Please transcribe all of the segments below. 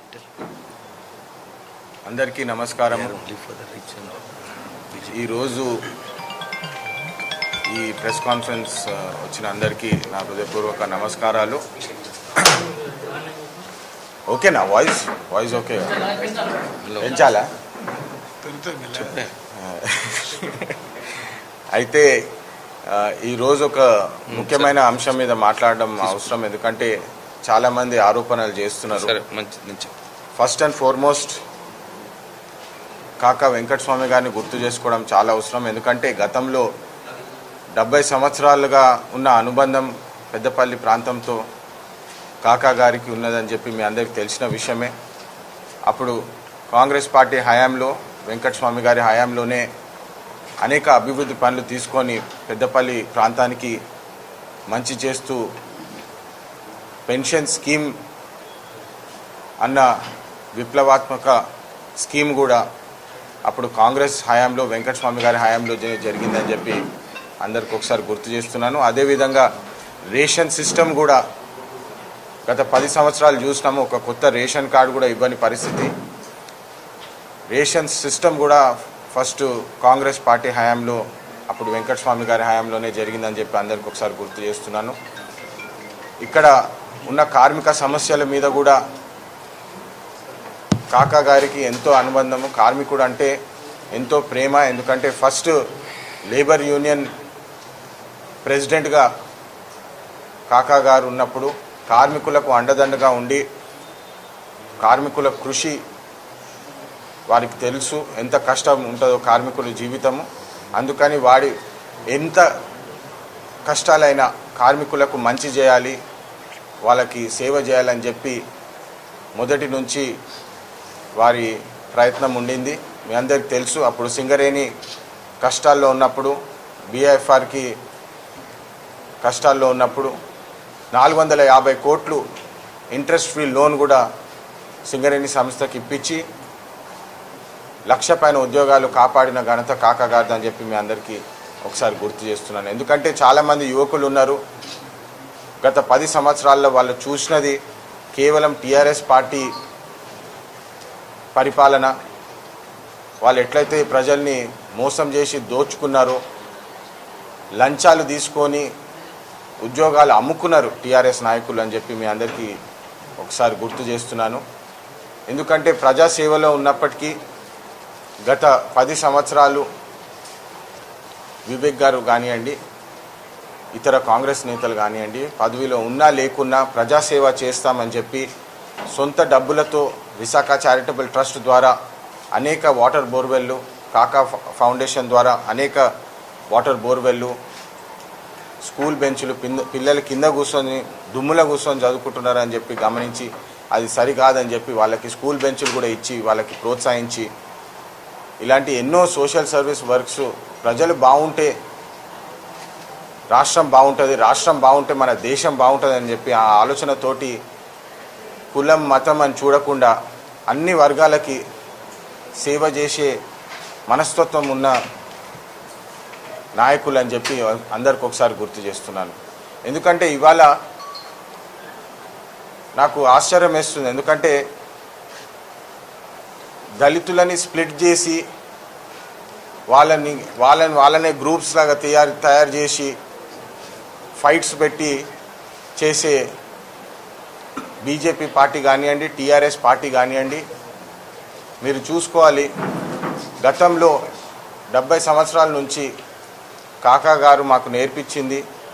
అందరికీ నమస్కారం. ఈరోజు ఈ ప్రెస్ కాన్ఫరెన్స్ వచ్చిన అందరికీ నా హృదయపూర్వక నమస్కారాలు. ఓకేనా? Voice okay? పెంచాలా? అయితే ఈరోజు ఒక ముఖ్యమైన అంశం మీద మాట్లాడడం అవసరం, ఎందుకంటే చాలామంది ఆరోపణలు చేస్తున్నారు. ఫస్ట్ అండ్ ఫార్మోస్ట్ కాకా వెంకటస్వామి గారిని గుర్తు చేసుకోవడం చాలా అవసరం. ఎందుకంటే గతంలో 70 సంవత్సరాలుగా ఉన్న అనుబంధం పెద్దపల్లి ప్రాంతంతో కాకా గారికి ఉన్నదని చెప్పి మీ అందరికీ తెలిసిన విషయమే. అప్పుడు కాంగ్రెస్ పార్టీ హయాంలో, వెంకటస్వామి గారి హయాంలోనే అనేక అభివృద్ధి పనులు తీసుకొని పెద్దపల్లి ప్రాంతానికి మంచి చేస్తూ పెన్షన్ స్కీమ్ అన్న విప్లవాత్మక స్కీమ్ కూడా అప్పుడు కాంగ్రెస్ హయాంలో, వెంకటస్వామి గారి హయాంలో జరిగిందని చెప్పి అందరికి ఒకసారి గుర్తు చేస్తున్నాను. అదేవిధంగా రేషన్ సిస్టమ్ కూడా గత 10 సంవత్సరాలు చూసినాము. ఒక కొత్త రేషన్ కార్డు కూడా ఇవ్వని పరిస్థితి. రేషన్ సిస్టమ్ కూడా ఫస్ట్ కాంగ్రెస్ పార్టీ హయాంలో, అప్పుడు వెంకటస్వామి గారి హయాంలోనే జరిగిందని చెప్పి అందరికి ఒకసారి గుర్తు చేస్తున్నాను. ఇక్కడ ఉన్న కార్మిక సమస్యల మీద కూడా కాకా గారికి ఎంతో అనుబంధము, కార్మికుడు అంటే ఎంతో ప్రేమ. ఎందుకంటే ఫస్ట్ లేబర్ యూనియన్ ప్రెసిడెంట్గా కాకా గారు ఉన్నప్పుడు కార్మికులకు అండదండగా ఉండి, కార్మికుల కృషి వారికి తెలుసు, ఎంత కష్టం ఉంటుందో కార్మికుల జీవితము. అందుకని వాడి ఎంత కష్టాలైనా కార్మికులకు మంచి చేయాలి, వాళ్ళకి సేవ చేయాలని చెప్పి మొదటి నుంచి వారి ప్రయత్నం ఉండింది. మీ అందరికీ తెలుసు, అప్పుడు సింగరేణి కష్టాల్లో ఉన్నప్పుడు, బీఐఎఫ్ఆర్కి కష్టాల్లో ఉన్నప్పుడు 450 కోట్లు ఇంట్రెస్ట్ ఫ్రీ లోన్ కూడా సింగరేణి సంస్థకి ఇప్పించి 1,00,000 పైన ఉద్యోగాలు కాపాడిన ఘనత కాకా గారిది అని చెప్పి మీ అందరికీ ఒకసారి గుర్తు చేస్తున్నాను. ఎందుకంటే చాలామంది యువకులు ఉన్నారు, గత 10 సంవత్సరాల్లో వాళ్ళు చూసినది కేవలం టీఆర్ఎస్ పార్టీ పరిపాలన. వాళ్ళు ఎట్లయితే ప్రజల్ని మోసం చేసి దోచుకున్నారో, లంచాలు తీసుకొని ఉద్యోగాలు అమ్ముకున్నారు టీఆర్ఎస్ నాయకులు అని చెప్పి మీ అందరికీ ఒకసారి గుర్తు చేస్తున్నాను. ఎందుకంటే ప్రజాసేవలో ఉన్నప్పటికీ గత 10 సంవత్సరాలు వివేక్ గారు కానివ్వండి, ఇతర కాంగ్రెస్ నేతలు కానివ్వండి, పదవిలో ఉన్నా లేకున్నా ప్రజాసేవ చేస్తామని చెప్పి సొంత డబ్బులతో విశాఖ చారిటబుల్ ట్రస్ట్ ద్వారా అనేక వాటర్ బోర్వెల్లు, కాకా ఫౌండేషన్ ద్వారా అనేక వాటర్ బోర్వెల్లు, స్కూల్ బెంచ్లు, పిల్లలు కింద కూర్చొని దుమ్ముల కూర్చొని చదువుకుంటున్నారని చెప్పి గమనించి అది సరికాదని చెప్పి వాళ్ళకి స్కూల్ బెంచ్లు కూడా ఇచ్చి వాళ్ళకి ప్రోత్సహించి ఇలాంటి ఎన్నో సోషల్ సర్వీస్ వర్క్స్, ప్రజలు బాగుంటే రాష్ట్రం బాగుంటుంది, రాష్ట్రం బాగుంటే మన దేశం బాగుంటుంది అని చెప్పి ఆ ఆలోచనతోటి కులం మతం అని చూడకుండా అన్ని వర్గాలకి సేవ చేసే మనస్తత్వం ఉన్న నాయకులు అని చెప్పి అందరికి ఒకసారి గుర్తు చేస్తున్నాను. ఎందుకంటే ఇవాళ నాకు ఆశ్చర్యం వేస్తుంది. ఎందుకంటే దళితులని స్ప్లిట్ చేసి వాళ్ళనే గ్రూప్స్ లాగా తయారు చేసి ఫైట్స్ పెట్టి చేసే బీజేపీ పార్టీ కానివ్వండి, టీఆర్ఎస్ పార్టీ కానివ్వండి, మీరు చూసుకోవాలి. గతంలో 70 సంవత్సరాల నుంచి కాకా గారు మాకు నేర్పించింది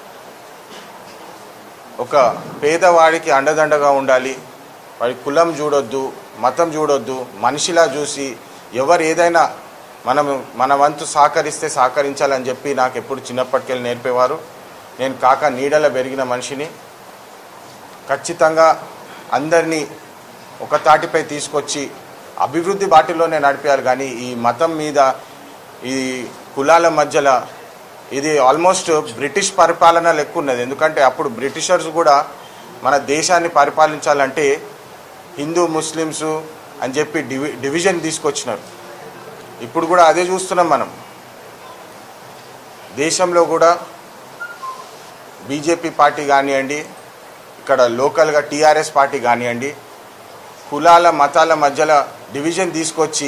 ఒక పేదవాడికి అండదండగా ఉండాలి, వాడి కులం చూడొద్దు, మతం చూడొద్దు, మనిషిలా చూసి ఎవరు ఏదైనా మన వంతు సహకరించాలని చెప్పి నాకు ఎప్పుడు చిన్నప్పటికెళ్ళి నేర్పేవారు. నేను కాకా నీడలో పెరిగిన మనిషిని. ఖచ్చితంగా అందరినీ ఒక తాటిపై తీసుకొచ్చి అభివృద్ధి బాటలోనే నడిపేయాలి. కానీ ఈ మతం మీద, ఈ కులాల మధ్యలో ఇది ఆల్మోస్ట్ బ్రిటిష్ పరిపాలన లెక్క ఉన్నది. ఎందుకంటే అప్పుడు బ్రిటిషర్స్ కూడా మన దేశాన్ని పరిపాలించాలంటే హిందూ ముస్లిమ్స్ అని చెప్పి డివిజన్ తీసుకొచ్చినారు. ఇప్పుడు కూడా అదే చూస్తున్నాం మనం. దేశంలో కూడా బీజేపీ పార్టీ కానివ్వండి, ఇక్కడ లోకల్గా టీఆర్ఎస్ పార్టీ కానివ్వండి, కులాల మతాల మధ్యలో డివిజన్ తీసుకొచ్చి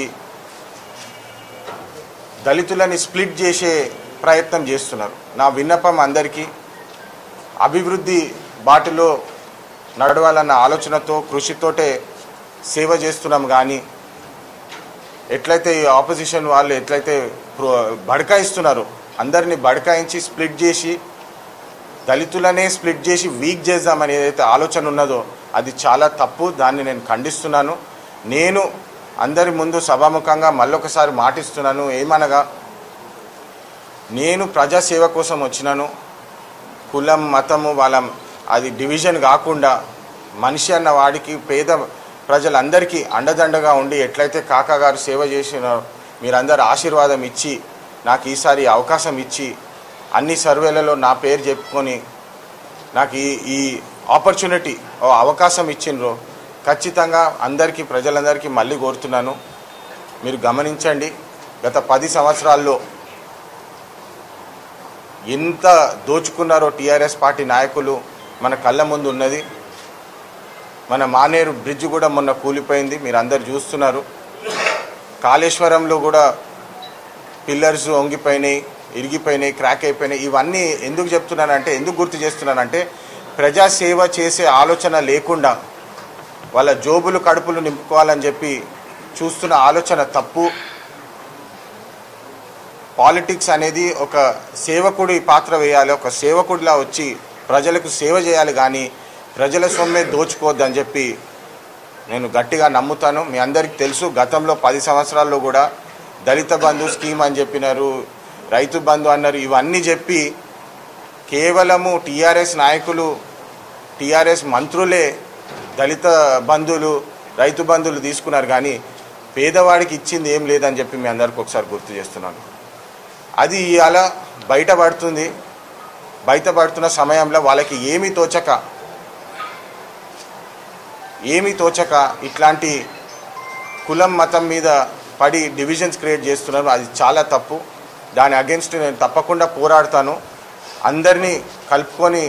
దళితులని స్ప్లిట్ చేసే ప్రయత్నం చేస్తున్నారు. నా విన్నపం అందరికీ అభివృద్ధి బాటలో నడవాలన్న ఆలోచనతో కృషితోటే సేవ చేస్తున్నాం. కానీ ఎట్లయితే ఈ ఆపోజిషన్ వాళ్ళు ఎట్లయితే బడకాయిస్తున్నారో అందరినీ బడకాయించి స్ప్లిట్ చేసి దళితులనే స్ప్లిట్ చేసి వీక్ చేద్దామని ఏదైతే ఆలోచన ఉన్నదో అది చాలా తప్పు. దాన్ని నేను ఖండిస్తున్నాను. నేను అందరి ముందు సభాముఖంగా మళ్ళొకసారి మాటిస్తున్నాను. ఏమనగా నేను ప్రజాసేవ కోసం వచ్చినాను. కులం మతము వాళ్ళ అది డివిజన్ కాకుండా మనిషి అన్న వాడికి పేద ప్రజలందరికీ అండదండగా ఉండి ఎట్లయితే కాకా గారు సేవ చేసినారో మీరందరూ ఆశీర్వాదం ఇచ్చి నాకు ఈసారి అవకాశం ఇచ్చి అన్ని సర్వేలలో నా పేరు చెప్పుకొని నాకు ఈ ఆపర్చునిటీ అవకాశం ఇచ్చినరో ఖచ్చితంగా అందరికీ ప్రజలందరికీ మళ్ళీ కోరుతున్నాను. మీరు గమనించండి, గత 10 సంవత్సరాల్లో ఎంత దోచుకున్నారో టీఆర్ఎస్ పార్టీ నాయకులు మన కళ్ళ ముందు ఉన్నది. మన మానేరు బ్రిడ్జ్ కూడా మొన్న కూలిపోయింది, మీరు అందరు చూస్తున్నారు. కాళేశ్వరంలో కూడా పిల్లర్స్ వంగిపోయినాయి, ఇరిగిపోయినాయి, క్రాక్ అయిపోయినాయి. ఇవన్నీ ఎందుకు చెప్తున్నానంటే, ఎందుకు గుర్తు చేస్తున్నానంటే ప్రజాసేవ చేసే ఆలోచన లేకుండా వాళ్ళ జోబులు కడుపులు నింపుకోవాలని చెప్పి చూస్తున్న ఆలోచన తప్పు. పాలిటిక్స్ అనేది ఒక సేవకుడి పాత్ర వేయాలి, ఒక సేవకుడిలా వచ్చి ప్రజలకు సేవ చేయాలి, కానీ ప్రజల సొమ్మే దోచుకోవద్దని చెప్పి నేను గట్టిగా నమ్ముతాను. మీ అందరికీ తెలుసు, గతంలో 10 సంవత్సరాల్లో కూడా దళిత బంధు స్కీమ్ అని చెప్పినారు, రైతు బంధు అన్నారు. ఇవన్నీ చెప్పి కేవలము టీఆర్ఎస్ నాయకులు, టీఆర్ఎస్ మంత్రులే దళిత బంధువులు, రైతు బంధువులు తీసుకున్నారు, కానీ పేదవాడికి ఇచ్చింది ఏం లేదని చెప్పి మీ అందరికీ ఒకసారి గుర్తు చేస్తున్నాను. అది అలా బయటపడుతున్న సమయంలో వాళ్ళకి ఏమీ తోచక ఇట్లాంటి కులం మతం మీద పడి డివిజన్స్ క్రియేట్ చేస్తున్నారు. అది చాలా తప్పు. దాని అగెన్స్ట్ నేను తప్పకుండా పోరాడతాను. అందరినీ కలుపుకొని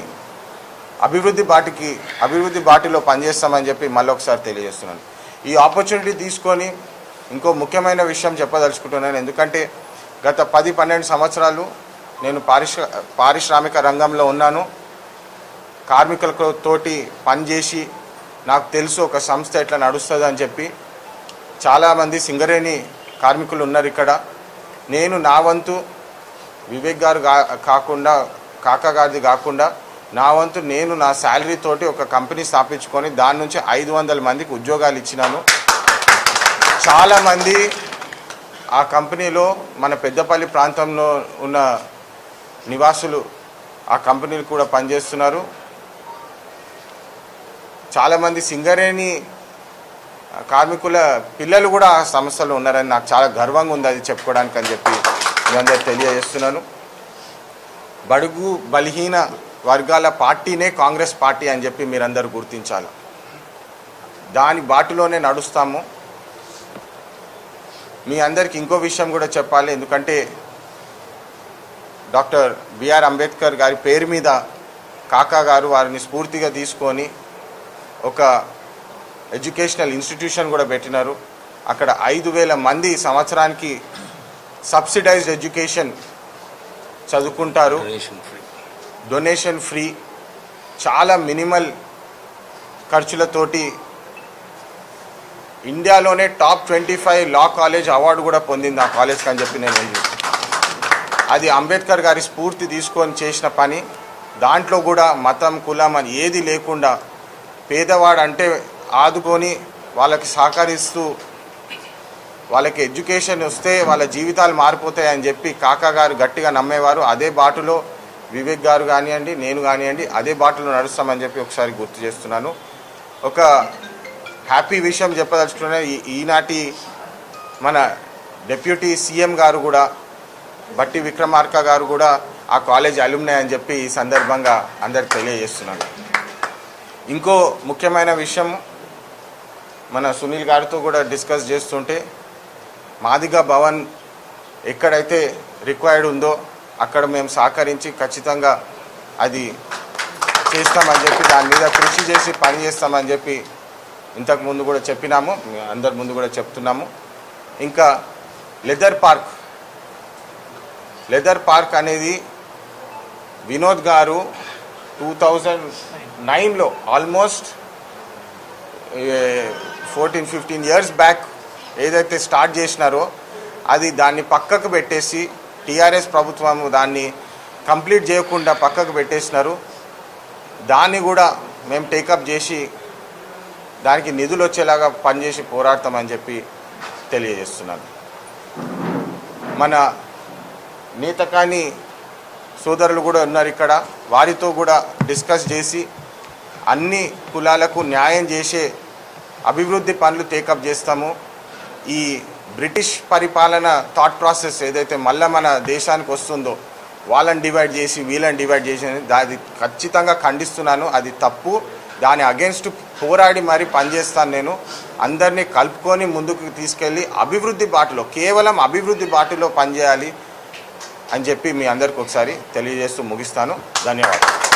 అభివృద్ధి బాటిలో పనిచేస్తామని చెప్పి మళ్ళీ ఒకసారి తెలియజేస్తున్నాను. ఈ ఆపర్చునిటీ తీసుకొని ఇంకో ముఖ్యమైన విషయం చెప్పదలుచుకుంటున్నాను. ఎందుకంటే గత 10-12 సంవత్సరాలు నేను పారిశ్రామిక రంగంలో ఉన్నాను. కార్మికులతోటి పనిచేసి నాకు తెలుసు ఒక సంస్థ ఎట్లా నడుస్తుంది అని చెప్పి. చాలామంది సింగరేణి కార్మికులు ఉన్నారు ఇక్కడ. నేను నా వంతు వివేక్ గారు కాకుండా, కాకా గారిది కాకుండా నా వంతు నేను నా శాలరీ తోటి ఒక కంపెనీ స్థాపించుకొని దాని నుంచి 500 మందికి ఉద్యోగాలు ఇచ్చినాను. చాలామంది ఆ కంపెనీలో మన పెద్దపల్లి ప్రాంతంలో ఉన్న నివాసులు ఆ కంపెనీలు కూడా పనిచేస్తున్నారు. చాలామంది సింగరేణి కార్మికుల పిల్లలు కూడా ఆ సంస్థలో ఉన్నారని నాకు చాలా గర్వంగా ఉంది అది చెప్పుకోవడానికి అని చెప్పి మీ అందరూ తెలియజేస్తున్నాను. బడుగు బలహీన వర్గాల పార్టీనే కాంగ్రెస్ పార్టీ అని చెప్పి మీరందరూ గుర్తించాలి. దాని బాటలోనే నడుస్తాము. మీ అందరికీ ఇంకో విషయం కూడా చెప్పాలి. ఎందుకంటే డాక్టర్ బిఆర్ అంబేద్కర్ గారి పేరు మీద కాకా గారు వారిని స్ఫూర్తిగా తీసుకొని ఒక ఎడ్యుకేషనల్ ఇన్స్టిట్యూషన్ కూడా పెట్టినారు. అక్కడ 5,000 మంది సంవత్సరానికి సబ్సిడైజ్డ్ ఎడ్యుకేషన్ చదువుకుంటారు, డొనేషన్ ఫ్రీ, చాలా మినిమల్ ఖర్చులతోటి. ఇండియాలోనే టాప్ 25 లా కాలేజ్ అవార్డు కూడా పొందింది ఆ కాలేజ్కి అని చెప్పి నేను. అది అంబేద్కర్ గారి స్ఫూర్తి తీసుకొని చేసిన పని. దాంట్లో కూడా మతం కులం అని ఏది లేకుండా పేదవాడు అంటే ఆదుకొని వాళ్ళకి సహకరిస్తూ వాళ్ళకి ఎడ్యుకేషన్ వస్తే వాళ్ళ జీవితాలు మారిపోతాయని చెప్పి కాకా గారు గట్టిగా నమ్మేవారు. అదే బాటలో వివేక్ గారు కానివ్వండి, నేను కానివ్వండి, అదే బాటలో నడుస్తామని చెప్పి ఒకసారి గుర్తు చేస్తున్నాను. ఒక హ్యాపీ విషయం చెప్పదలుచుకున్నా, ఈనాటి మన డిప్యూటీ సీఎం గారు కూడా బట్టి విక్రమార్క గారు కూడా ఆ కాలేజ్ అలుమ్నై అని చెప్పి ఈ సందర్భంగా అందరికి తెలియజేస్తున్నాను. ఇంకో ముఖ్యమైన విషయం మన సునీల్ గారితో కూడా డిస్కస్ చేస్తుంటే, మాదిగా భవన్ ఎక్కడైతే రిక్వైర్డ్ ఉందో అక్కడ మేము సహకరించి ఖచ్చితంగా అది చేస్తామని చెప్పి, దాని మీద కృషి చేసి పని చేస్తామని చెప్పి ఇంతకు ముందు కూడా చెప్పినాము, అందరి ముందు కూడా చెప్తున్నాము. ఇంకా లెదర్ పార్క్ అనేది వినోద్ గారు 2009లో ఆల్మోస్ట్ 14-15 ఇయర్స్ బ్యాక్ ఏదైతే స్టార్ట్ చేసినారో అది దాన్ని పక్కకు పెట్టేసి టీఆర్ఎస్ ప్రభుత్వం దాన్ని కంప్లీట్ చేయకుండా పక్కకు పెట్టేసినారు. దాన్ని కూడా మేము టేకప్ చేసి దానికి నిధులు వచ్చేలాగా పనిచేసి పోరాడతామని చెప్పి తెలియజేస్తున్నాను. మన నేతకాని సోదరులు కూడా ఉన్నారు ఇక్కడ, వారితో కూడా డిస్కస్ చేసి అన్ని కులాలకు న్యాయం చేసే అభివృద్ధి పనులు టేకప్ చేస్తాము. ఈ బ్రిటిష్ పరిపాలన థాట్ ప్రాసెస్ ఏదైతే మళ్ళీ మన దేశానికి వస్తుందో వాళ్ళని డివైడ్ చేసి వీళ్ళని డివైడ్ చేసి అది ఖచ్చితంగా ఖండిస్తున్నాను. అది తప్పు. దాని అగేన్స్ట్ పోరాడి మరి పనిచేస్తాను. నేను అందరినీ కలుపుకొని ముందుకు తీసుకెళ్ళి అభివృద్ధి బాటలో, కేవలం అభివృద్ధి బాటలో పనిచేయాలి అని చెప్పి మీ అందరికీ ఒకసారి తెలియజేస్తూ ముగిస్తాను. ధన్యవాదాలు.